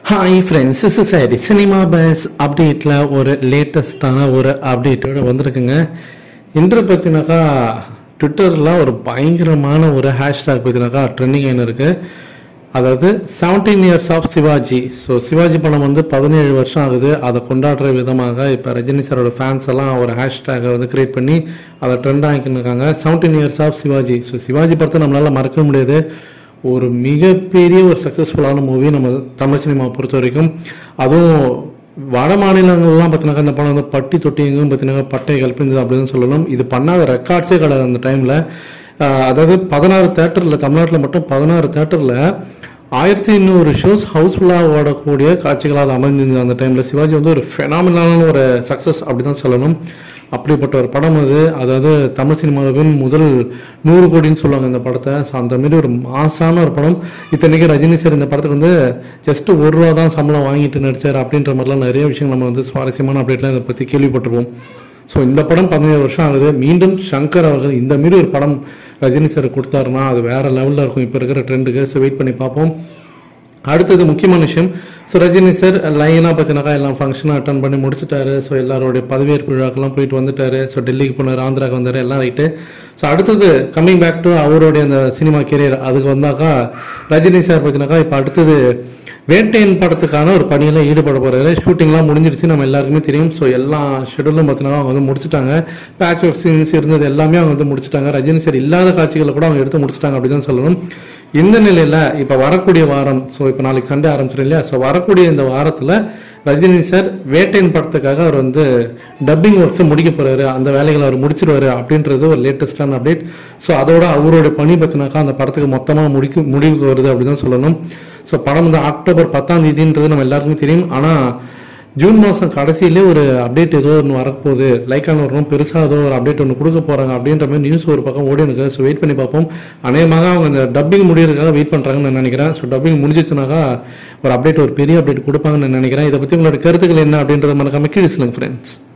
Hi friends, this is Eddie. Cinema Buzz updateல ஒரு லேட்டஸ்டான ஒரு அப்டேட்டோட வந்திருக்குங்க. இன்று பத்தினாக்கா ட்விட்டர்ல ஒரு பயங்கரமான ஒரு ஹேஷ்டாக் பத்தினாக்கா ட்ரெண்டிங் ஆயின்னு இருக்கு. அதாவது 17 years of Sivaji. So Sivaji படம் வந்து 17 வருஷம் ஆகுது. அதை கொண்டாடுற விதமாக இப்போ ரஜினி சாரோட ஃபேன்ஸ் எல்லாம் ஒரு ஹேஷ்டேக்கை வந்து கிரியேட் பண்ணி அதை ட்ரெண்ட் ஆகிக்கின்னு இருக்காங்க. 17 years of Sivaji. So Sivaji படத்தை நம்மளால மறக்க முடியாது. ஒரு மிகப்பெரிய ஒரு சக்ஸஸ்ஃபுல்லான மூவி நம்ம தமிழ் சினிமா பொறுத்த வரைக்கும். அதுவும் வட மாநிலங்கள்லாம் பார்த்தீங்கன்னா இந்த படம் வந்து பட்டி தொட்டி எங்கும் பார்த்தீங்கன்னா பட்டை கல்பிந்தது அப்படின்னு சொல்லணும். இது பண்ணாத ரெக்கார்ட்ஸே கிடையாது அந்த டைமில். அதாவது 16 தேட்டரில், தமிழ்நாட்டில் மட்டும் 16 தேட்டரில் 1200 ஷோஸ் ஹவுஸ்ஃபுல்லாக ஓடக்கூடிய காட்சிகளாக அது அமைஞ்சிருந்தது அந்த டைமில். சிவாஜி வந்து ஒரு ஃபெனாமினலான ஒரு சக்ஸஸ் அப்படி தான் சொல்லணும். அப்படிப்பட்ட ஒரு படம் அது. அதாவது தமிழ் சினிமாவின் முதல் 100 கோடின்னு சொல்லுவாங்க இந்த படத்தை. ஸோ அந்த மாரி ஒரு மாசான ஒரு படம். இத்தனைக்கு ரஜினி சார் இந்த படத்துக்கு வந்து ஜஸ்ட் ₹1 தான் சம்பளம் வாங்கிட்டு நடிச்சார் அப்படின்ற மாதிரிலாம் நிறைய விஷயம் நம்ம வந்து சுவாரஸ்யமான அப்டேட்லாம் இதை பற்றி கேள்விப்பட்டிருப்போம். ஸோ இந்த படம் 17 வருஷம் ஆகுது. மீண்டும் சங்கர் அவர்கள் இந்த மாரி ஒரு படம் ரஜினி சார் கொடுத்தாருன்னா அது வேற லெவலில் இருக்கும் இப்போ இருக்கிற ட்ரெண்டுக்கு. ஸோ வெயிட் பண்ணி பார்ப்போம். அடுத்தது முக்கியமான விஷயம், ஸோ ரஜினி சார் லைனாக பார்த்தினாக்கா எல்லாம் ஃபங்க்ஷனாக அட்டன் பண்ணி முடிச்சுட்டாரு. ஸோ எல்லாரோடைய பதவியேற்பு விழாக்கெல்லாம் போயிட்டு வந்துட்டாரு. ஸோ டெல்லிக்கு போனார், ஆந்திராவுக்கு வந்தார், எல்லாம் ரைட்டு. ஸோ அடுத்தது கம்மிங் பேக் டு அவருடைய அந்த சினிமா கெரியர். அதுக்கு வந்தாக்கா ரஜினி சார் பார்த்தினாக்கா இப்போ அடுத்தது வேட்டையன் படத்துக்கான ஒரு பணியெல்லாம் ஈடுபட போகிறாரு. ஷூட்டிங்லாம் முடிஞ்சிருச்சு, நம்ம எல்லாருக்குமே தெரியும். ஸோ எல்லா ஷெடியூலும் பார்த்தீங்கன்னா அவங்க வந்து முடிச்சுட்டாங்க. பேட்ச் ஒர்க் சீன்ஸ் இருந்தது எல்லாமே அவங்க வந்து முடிச்சுட்டாங்க. ரஜினி சார் இல்லாத காட்சிகளை கூட அவங்க எடுத்து முடிச்சுட்டாங்க அப்படி தான் சொல்லணும். இந்த நிலையில் இப்போ வரக்கூடிய வாரம், ஸோ இப்போ நாளைக்கு சண்டே ஆரம்பிச்சிடும் இல்லையா, ஸோ வரக்கூடிய இந்த வாரத்தில் ரஜினி சார் வேட்டையன் படத்துக்காக அவர் வந்து டப்பிங் ஒர்க்ஸை முடிக்க போகிறாரு. அந்த வேலைகளை அவர் முடிச்சிருவாரு அப்படின்றது ஒரு லேட்டஸ்டான அப்டேட். ஸோ அதோட அவரோட பணி பார்த்தினாக்கா அந்த படத்துக்கு மொத்தமாக முடிவுக்கு வருது அப்படி தான் சொல்லணும். ஸோ படம் வந்து அக்டோபர் 10ஆம் தேதின்றது நம்ம எல்லாருக்குமே தெரியும். ஆனால் ஜூன் மாதம் கடைசியிலே ஒரு அப்டேட் ஏதோ ஒன்று வரப்போகுது, லைக்கான ஒரு பெருசாக ஏதோ ஒரு அப்டேட் ஒன்று கொடுக்க போகிறாங்க அப்படின்ற மாதிரி நியூஸ் ஒரு பக்கம் ஓடி இருக்கு. ஸோ வெயிட் பண்ணி பார்ப்போம். அநேகமாக அவங்க இந்த டப்பிங் முடியறதுக்காக வெயிட் பண்ணுறாங்கன்னு நான் நினைக்கிறேன். ஸோ டப்பிங் முடிஞ்சிச்சுனாக்கா ஒரு அப்டேட், ஒரு பெரிய அப்டேட் கொடுப்பாங்கன்னு நான் நினைக்கிறேன். இதை பற்றி உங்களோட கருத்துக்கள் என்ன அப்படின்றத மறக்காம கீழே சொல்லுங்க ஃப்ரெண்ட்ஸ்.